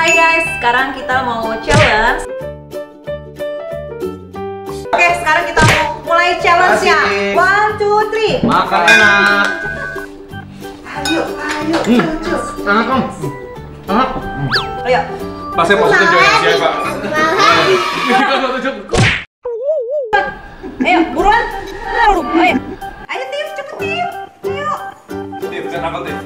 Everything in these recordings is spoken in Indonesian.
Hai guys, sekarang kita mau challenge. Oke, sekarang kita mau mulai challenge-nya. 1, 2, 3. Makan enak. Ayo, Enak Om. Enak. Ayo. Pasnya positif join siapa? Ayo, buruan. Ayo. Ayo Tim, cepet Tim. Ayo. Tim, saya tangkap Tim.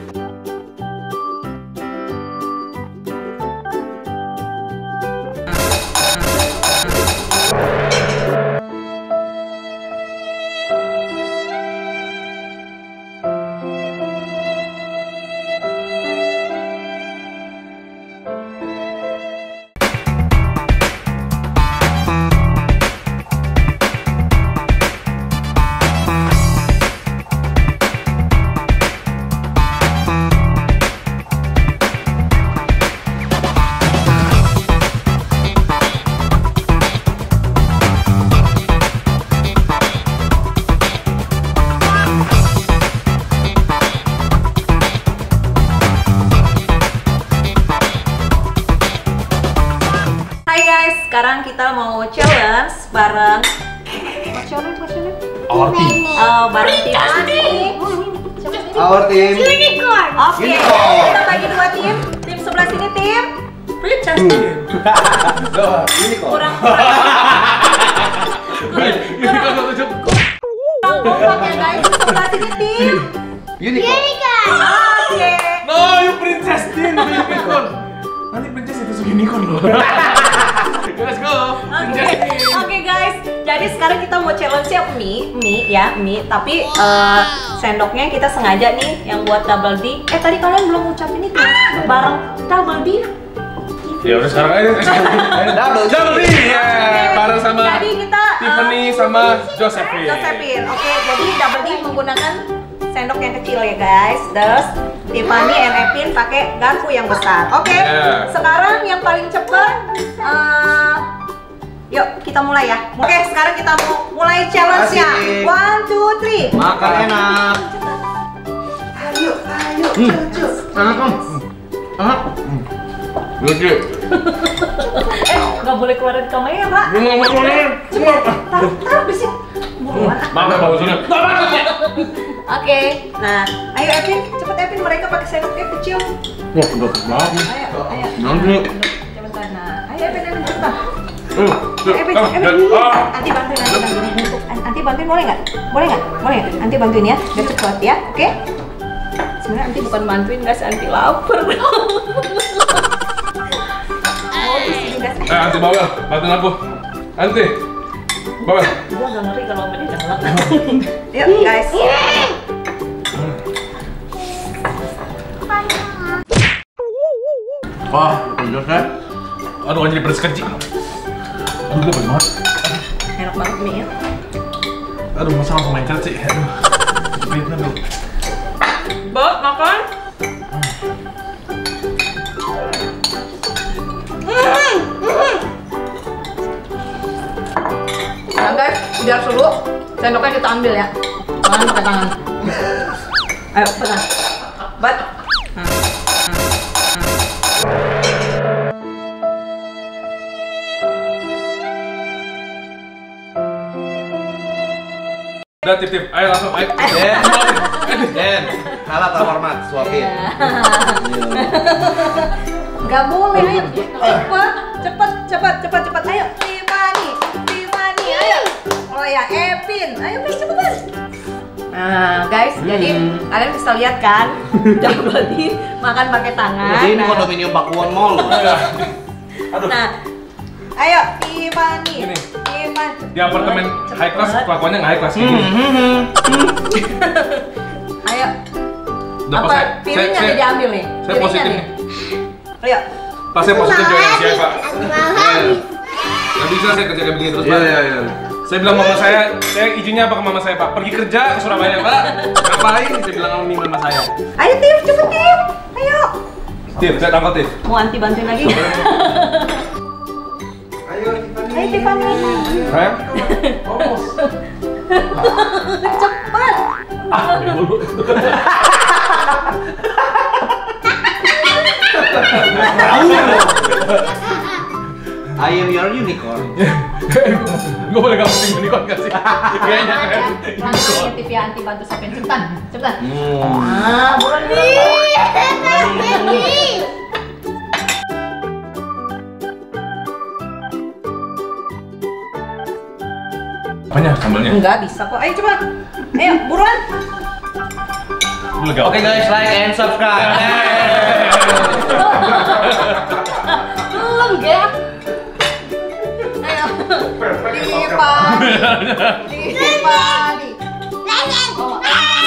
Hai guys, sekarang kita mau challenge bareng Our team. bareng tim Ani. Our team. Unicorn. Oke, Unicorn. kita bagi 2 tim. Tim sebelah sini tim Princess. Ini kok. Kurang kompak ya guys. Sebelah sini tim. Unicorn. Oke. No, you princess Tim, unicorn. Nanti princess itu unicorn loh. Let's go. Oke guys, jadi sekarang kita mau challenge-nya mie, tapi sendoknya kita sengaja nih yang buat double D. Tadi kalian belum ucapin itu bareng double D. Ya udah sekarang aja. Double D ya, bareng sama Jadi kita Tiffany sama Josephine. Oke, jadi double D menggunakan sendok yang kecil ya guys. Terus Tiffany and Epin pakai garpu yang besar. Oke. Yeah. Sekarang yang paling cepat yuk kita mulai ya. Oke, sekarang kita mau mulai challenge-nya. 1, 2, 3. Makan enak. Ayo. Enak Om. Enak. Lucu. Nggak boleh keluarin kamera. Taruh di sini. Buruan. Mana bagusnya? Oke. Nah, ayo Epin, cepet Epin, mereka pakai sendoknya kecil. Wah, udah banget. Ayo. Nanti. Cepetan. Nah, ayo Epin cepetan. Epin. Nanti bantuin boleh nggak? Boleh nggak? Nanti bantuin ya, biar cepat ya, oke? Sebenarnya nanti bukan bantuin guys, nanti lapar. Oh, di sini guys. Nanti Bawel, bantuin aku. Nanti. Bawel. Gua nggak ngeri kalau ini galak. Yuk guys. Wah, pedas ya. Aduh, jadi pedas kecil. Aduh, pedas banget. Enak banget mie ya. Aduh, masa langsung lengket sih. Aduh. Cepetnya dulu. Bot, makan. Nah guys, biar seru, sendoknya kita ambil ya. Jangan pakai tangan. Ayo, pegang. Bat. Udah, tip. Ayo langsung, ayo. Den, kalah tak hormat, suapin. Gak boleh, ayo. Cepet. Ayo, Tiffany, ayo. Oh ya, Epin. Ayo, Epin, cepetan. Nah, guys, jadi kalian bisa lihat kan, double D makan pakai tangan. Jadi ini kondominium Pakuwon Mall. Aduh. Nah, ayo, Tiffany. Gini. Tiffany. Di apartemen high class, kelakuannya nggak high class gitu. Ayo. Udah pas Apa piringnya nih diambil nih? saya Piringnya positif nih. nih. Ayo. Pas saya positif join siapa? Nggak bisa saya kerja kayak begini terus Pak. Iya. Saya bilang mama saya izinnya apa ke mama saya Pak? Pergi kerja ke Surabaya Pak. Ngapain? Saya bilang sama mama saya. Ayo Tim, cepet Tim. Ayo. Tim, saya tangkap Tim. Mau anti bantuin lagi nggak? Ayo Tiffany. Ayo Tiffany. Hah? Cepet. Dulu. Tahu. I am your unicorn. Gue boleh gak penting unicorn gak sih? Kayaknya kan. Langsung TV anti bantu sampai cepetan. Cepetan. Hmm. Buruan buruan. Apanya sambalnya? Enggak bisa kok. Ayo coba. Ayo buruan. Oke guys, like and subscribe. Belum ya. Ayo. Dipani. Oh.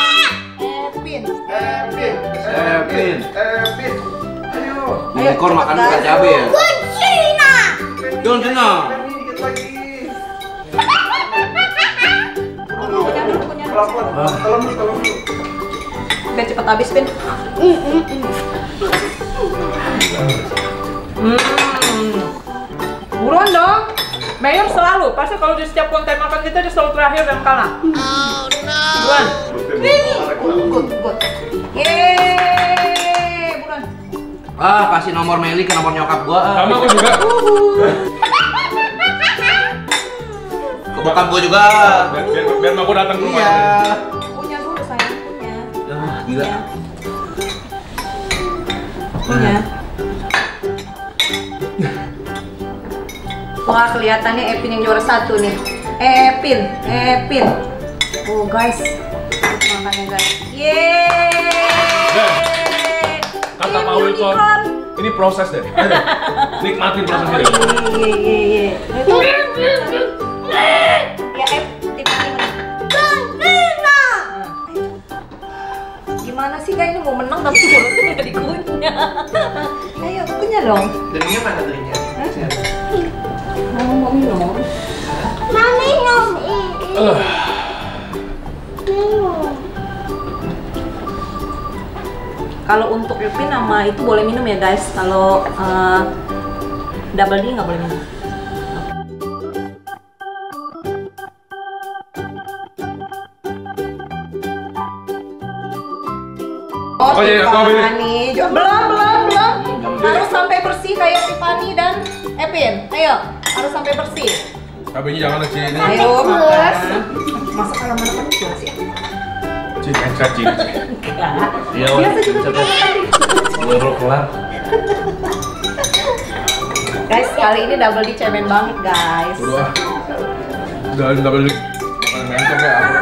Epin. Ayo. Unicorn makan bukan cabai ya? John Cena. Biar cepet habis, Pin. Buruan dong. Mayor selalu, pasti kalau di setiap konten makan kita dia selalu terakhir dan kalah. Buruan. Good. Yeay, buruan. Kasih nomor Meli ke nomor nyokap gua. Sama aku juga. Ke bokap gua juga. Biar mau datang ke rumah. Iya. Punya dulu sayang, punya. Gila. Punya. Wah, kelihatannya Epin yang juara 1 nih. Epin. Oh guys, makanya guys. Yeay. Kata Pak Wilson, ini proses deh. Nikmatin prosesnya deh. Iya. Ya, gimana sih guys, ini mau menang tapi mulutnya nggak dikunyah. Ayo kunyah dong. Darinya mana darinya? Mau minum? Kalau untuk Epin sama itu boleh minum ya guys. Kalau Double D nggak boleh minum. Oh iya, Tiffany. Belum. Harus sampai bersih kayak Tiffany dan Epin. Ayo, harus sampai bersih. Cabenya jangan aja ini. Ayo makan. Masa kalau mana kan sih? Extra cheese. Enggak. Iya. Biasa juga tadi. Baru kelar. Guys, kali ini Double D cemen banget guys. Udah double makan mentong kayak apa?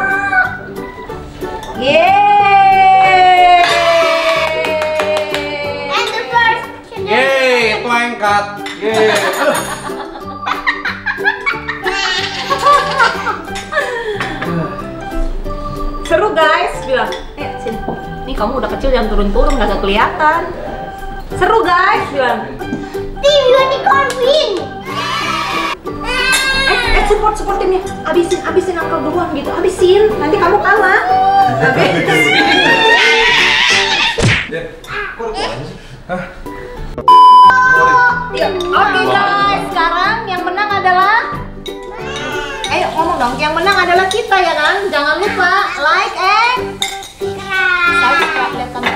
Yeay, itu angkat. Yeay. Seru guys, bilang. Sini. Nih kamu udah kecil jangan turun-turun nggak kelihatan. Seru guys, bilang. Tim Unicorn win. Support timnya. Abisin angkel duluan gitu. Abisin. Nanti kamu kalah. Oke guys, sekarang yang menang adalah. Ayo ngomong dong, yang menang adalah kita ya kan? Jangan lupa like and subscribe. Lihat kamera.